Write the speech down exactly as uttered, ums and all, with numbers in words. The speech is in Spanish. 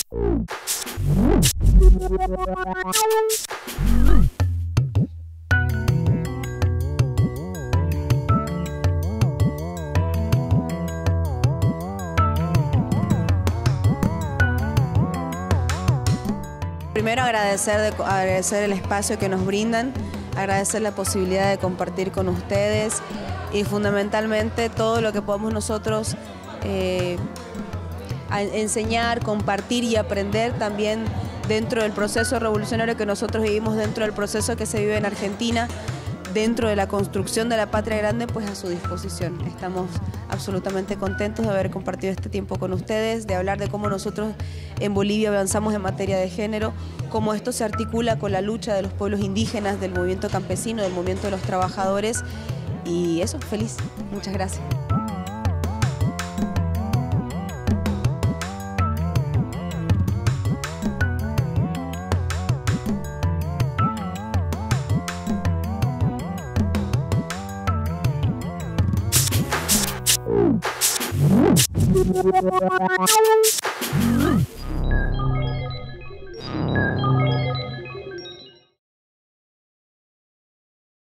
Primero agradecer, de, agradecer el espacio que nos brindan, agradecer la posibilidad de compartir con ustedes y fundamentalmente todo lo que podamos nosotros eh, enseñar, compartir y aprender también dentro del proceso revolucionario que nosotros vivimos, dentro del proceso que se vive en Argentina, dentro de la construcción de la patria grande, pues a su disposición. Estamos absolutamente contentos de haber compartido este tiempo con ustedes, de hablar de cómo nosotros en Bolivia avanzamos en materia de género, cómo esto se articula con la lucha de los pueblos indígenas, del movimiento campesino, del movimiento de los trabajadores, y eso, feliz. Muchas gracias. Thank you.